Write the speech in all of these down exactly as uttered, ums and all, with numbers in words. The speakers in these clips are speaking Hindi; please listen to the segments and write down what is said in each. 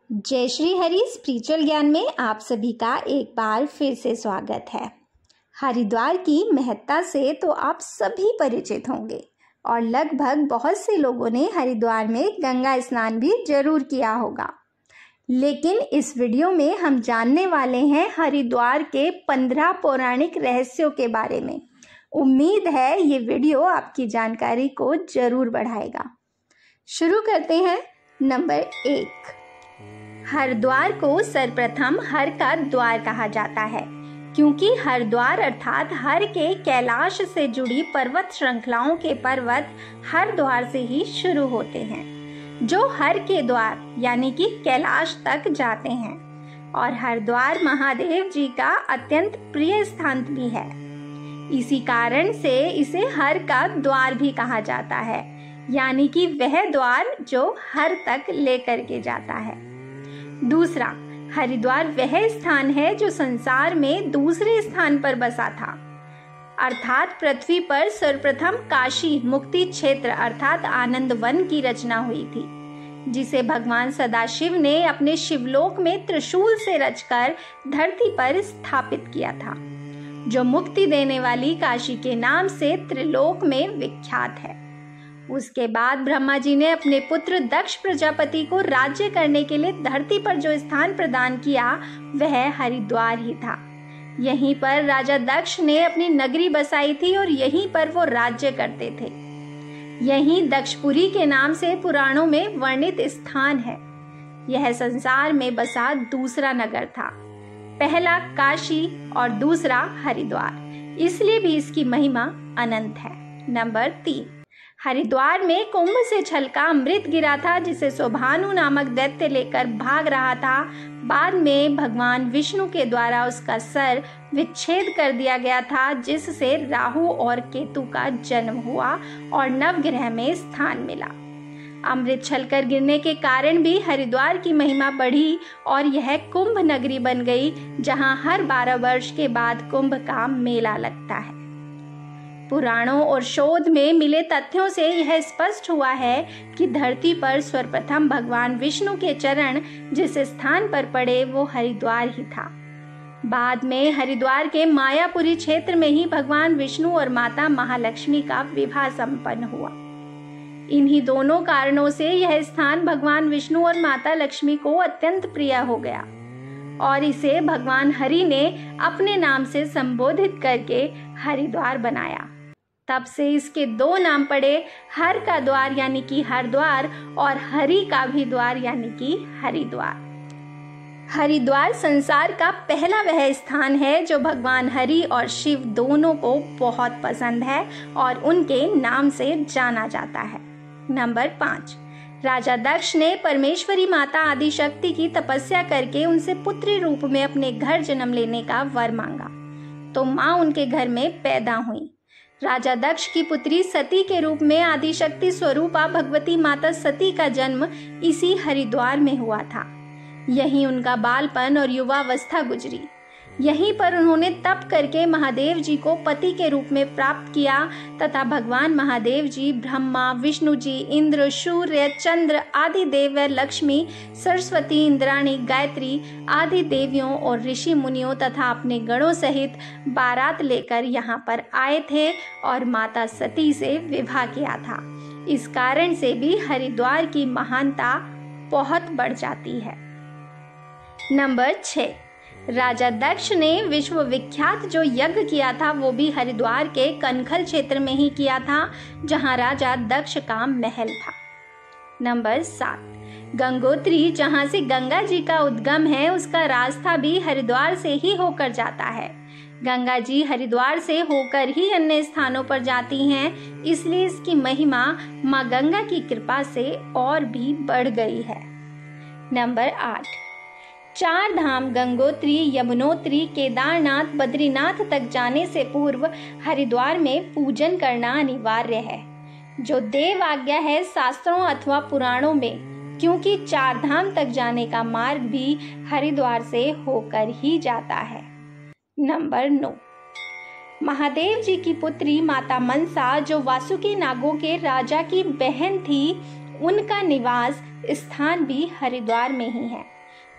जय श्री हरि स्पिरिचुअल ज्ञान में आप सभी का एक बार फिर से स्वागत है। हरिद्वार की महत्ता से तो आप सभी परिचित होंगे और लगभग बहुत से लोगों ने हरिद्वार में गंगा स्नान भी जरूर किया होगा। लेकिन इस वीडियो में हम जानने वाले हैं हरिद्वार के पंद्रह पौराणिक रहस्यों के बारे में। उम्मीद है ये वीडियो आपकी जानकारी को जरूर बढ़ाएगा। शुरू करते हैं। नंबर एक, हरिद्वार को सर्वप्रथम हर का द्वार कहा जाता है क्योंकि हरिद्वार अर्थात हर के कैलाश से जुड़ी पर्वत श्रृंखलाओं के पर्वत हरिद्वार से ही शुरू होते हैं जो हर के द्वार यानी कि कैलाश तक जाते हैं और हरिद्वार महादेव जी का अत्यंत प्रिय स्थान भी है। इसी कारण से इसे हर का द्वार भी कहा जाता है यानी कि वह द्वार जो हर तक लेकर के जाता है। दूसरा, हरिद्वार वह स्थान है जो संसार में दूसरे स्थान पर बसा था अर्थात पृथ्वी पर सर्वप्रथम काशी मुक्ति क्षेत्र अर्थात आनंद वन की रचना हुई थी जिसे भगवान सदाशिव ने अपने शिवलोक में त्रिशूल से रचकर धरती पर स्थापित किया था जो मुक्ति देने वाली काशी के नाम से त्रिलोक में विख्यात है। उसके बाद ब्रह्मा जी ने अपने पुत्र दक्ष प्रजापति को राज्य करने के लिए धरती पर जो स्थान प्रदान किया वह हरिद्वार ही था। यहीं पर राजा दक्ष ने अपनी नगरी बसाई थी और यहीं पर वो राज्य करते थे। यहीं दक्षपुरी के नाम से पुराणों में वर्णित स्थान है। यह संसार में बसा दूसरा नगर था, पहला काशी और दूसरा हरिद्वार, इसलिए भी इसकी महिमा अनंत है। नंबर तीन, हरिद्वार में कुंभ से छलका अमृत गिरा था जिसे शोभानु नामक दैत्य लेकर भाग रहा था। बाद में भगवान विष्णु के द्वारा उसका सर विच्छेद कर दिया गया था जिससे राहु और केतु का जन्म हुआ और नवग्रह में स्थान मिला। अमृत छलकर गिरने के कारण भी हरिद्वार की महिमा बढ़ी और यह कुंभ नगरी बन गई जहां हर बारह वर्ष के बाद कुंभ का मेला लगता है। पुराणों और शोध में मिले तथ्यों से यह स्पष्ट हुआ है कि धरती पर सर्वप्रथम भगवान विष्णु के चरण जिस स्थान पर पड़े वो हरिद्वार ही था। बाद में हरिद्वार के मायापुरी क्षेत्र में ही भगवान विष्णु और माता महालक्ष्मी का विवाह संपन्न हुआ। इन्हीं दोनों कारणों से यह स्थान भगवान विष्णु और माता लक्ष्मी को अत्यंत प्रिय हो गया और इसे भगवान हरि ने अपने नाम से संबोधित करके हरिद्वार बनाया। तब से इसके दो नाम पड़े, हर का द्वार यानी कि हरिद्वार और हरि का भी द्वार यानी कि हरिद्वार। हरिद्वार संसार का पहला वह स्थान है जो भगवान हरि और शिव दोनों को बहुत पसंद है और उनके नाम से जाना जाता है। नंबर पाँच, राजा दक्ष ने परमेश्वरी माता आदि शक्ति की तपस्या करके उनसे पुत्री रूप में अपने घर जन्म लेने का वर मांगा तो माँ उनके घर में पैदा हुई। राजा दक्ष की पुत्री सती के रूप में आदिशक्ति स्वरूपा भगवती माता सती का जन्म इसी हरिद्वार में हुआ था। यहीं उनका बालपन और युवावस्था गुजरी। यहीं पर उन्होंने तप करके महादेव जी को पति के रूप में प्राप्त किया तथा भगवान महादेव जी ब्रह्मा, विष्णु जी, इंद्र, सूर्य, चंद्र आदि देव व लक्ष्मी, सरस्वती, इंद्राणी, गायत्री आदि देवियों और ऋषि मुनियों तथा अपने गणों सहित बारात लेकर यहाँ पर आए थे और माता सती से विवाह किया था। इस कारण से भी हरिद्वार की महानता बहुत बढ़ जाती है। नंबर छः, राजा दक्ष ने विश्व विख्यात जो यज्ञ किया था वो भी हरिद्वार के कनखल क्षेत्र में ही किया था जहां राजा दक्ष का महल था। नंबर सात, गंगोत्री जहां से गंगा जी का उद्गम है उसका रास्ता भी हरिद्वार से ही होकर जाता है। गंगा जी हरिद्वार से होकर ही अन्य स्थानों पर जाती हैं, इसलिए इसकी महिमा माँ गंगा की कृपा से और भी बढ़ गई है। नंबर आठ, चार धाम गंगोत्री, यमुनोत्री, केदारनाथ, बद्रीनाथ तक जाने से पूर्व हरिद्वार में पूजन करना अनिवार्य है जो देव आज्ञा है शास्त्रों अथवा पुराणों में, क्योंकि चार धाम तक जाने का मार्ग भी हरिद्वार से होकर ही जाता है। नंबर नौ, महादेव जी की पुत्री माता मनसा जो वासुकी नागों के राजा की बहन थी, उनका निवास स्थान भी हरिद्वार में ही है।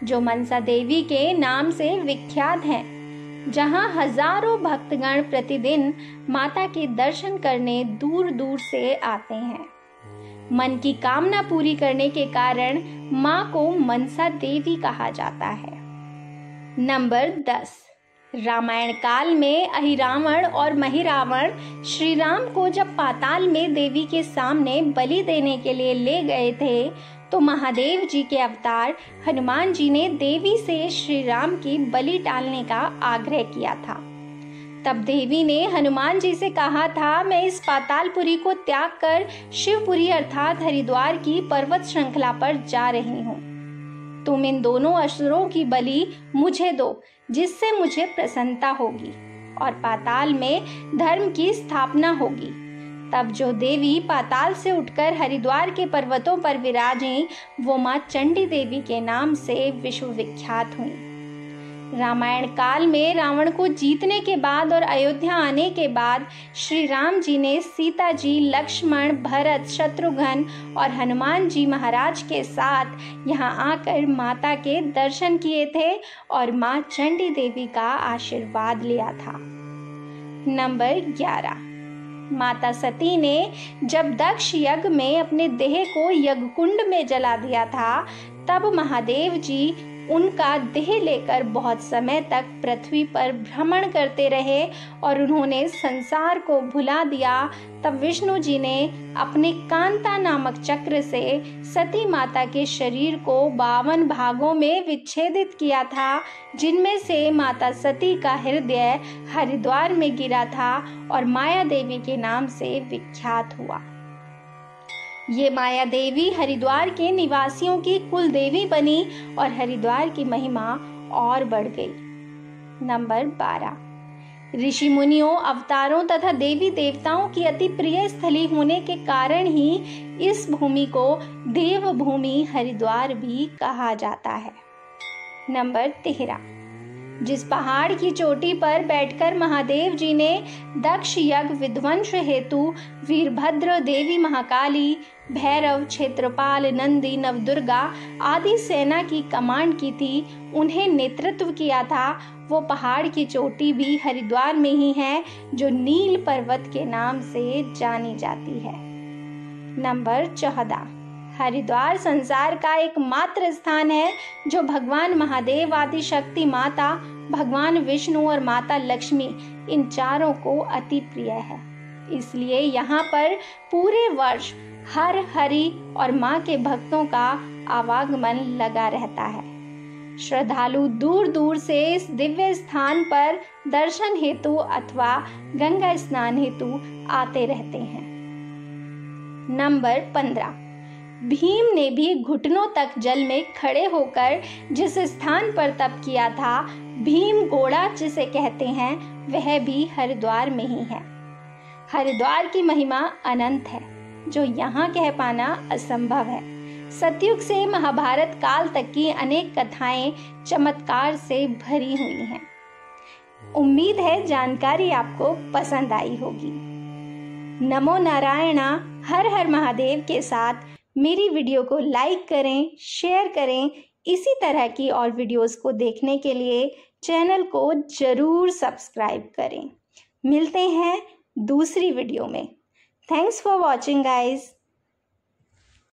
जो मनसा देवी के नाम से विख्यात हैं, जहां हजारों भक्तगण प्रतिदिन माता के दर्शन करने दूर दूर से आते हैं। मन की कामना पूरी करने के कारण मां को मनसा देवी कहा जाता है। नंबर दस, रामायण काल में अहिरावण और महिरावण श्री राम को जब पाताल में देवी के सामने बलि देने के लिए ले गए थे, तो महादेव जी के अवतार हनुमान जी ने देवी से श्री राम की बलि टालने का आग्रह किया था। तब देवी ने हनुमान जी से कहा था, मैं इस पातालपुरी को त्याग कर शिवपुरी अर्थात हरिद्वार की पर्वत श्रृंखला पर जा रही हूँ। तुम इन दोनों असुरों की बलि मुझे दो, जिससे मुझे प्रसन्नता होगी और पाताल में धर्म की स्थापना होगी। तब जो देवी पाताल से उठकर हरिद्वार के पर्वतों पर विराजी, वो मां चंडी देवी के नाम से विश्व विख्यात हुई। रामायण काल में रावण को जीतने के बाद और अयोध्या आने के बाद श्री राम जी ने सीता जी, लक्ष्मण, भरत, शत्रुघ्न और हनुमान जी महाराज के साथ यहाँ आकर माता के दर्शन किए थे और मां चंडी देवी का आशीर्वाद लिया था। नंबर ग्यारह, माता सती ने जब दक्ष यज्ञ में अपने देह को यज्ञ कुंड में जला दिया था, तब महादेव जी उनका देह लेकर बहुत समय तक पृथ्वी पर भ्रमण करते रहे और उन्होंने संसार को भुला दिया। तब विष्णु जी ने अपने कांता नामक चक्र से सती माता के शरीर को बावन भागों में विच्छेदित किया था, जिनमें से माता सती का हृदय हरिद्वार में गिरा था और माया देवी के नाम से विख्यात हुआ। ये माया देवी हरिद्वार के निवासियों की कुल देवी बनी और हरिद्वार की महिमा और बढ़ गई। नंबर बारह, ऋषि मुनियों, अवतारों तथा देवी देवताओं की अति प्रिय स्थली होने के कारण ही इस भूमि को देव भूमि हरिद्वार भी कहा जाता है। नंबर तेरह, जिस पहाड़ की चोटी पर बैठकर महादेव जी ने दक्ष यज्ञ विध्वंस हेतु वीरभद्र, देवी महाकाली, भैरव, क्षेत्रपाल, नंदी, नवदुर्गा आदि सेना की कमांड की थी, उन्हें नेतृत्व किया था, वो पहाड़ की चोटी भी हरिद्वार में ही है, जो नील पर्वत के नाम से जानी जाती है। नंबर चौदह, हरिद्वार संसार का एकमात्र स्थान है जो भगवान महादेव, आदि शक्ति माता, भगवान विष्णु और माता लक्ष्मी इन चारों को अति प्रिय है। इसलिए यहाँ पर पूरे वर्ष हर हरि और माँ के भक्तों का आवागमन लगा रहता है। श्रद्धालु दूर दूर से इस दिव्य स्थान पर दर्शन हेतु अथवा गंगा स्नान हेतु आते रहते हैं। नंबर पंद्रह, भीम ने भी घुटनों तक जल में खड़े होकर जिस स्थान पर तप किया था, भीम गोड़ा जिसे कहते हैं, वह भी हरिद्वार में ही है। हरिद्वार की महिमा अनंत है, जो यहाँ कह पाना असंभव है। सतयुग से महाभारत काल तक की अनेक कथाएं चमत्कार से भरी हुई हैं। उम्मीद है जानकारी आपको पसंद आई होगी। नमो नारायणा, हर हर महादेव के साथ मेरी वीडियो को लाइक करें, शेयर करें। इसी तरह की और वीडियोस को देखने के लिए चैनल को जरूर सब्सक्राइब करें। मिलते हैं दूसरी वीडियो में। Thanks for watching guys.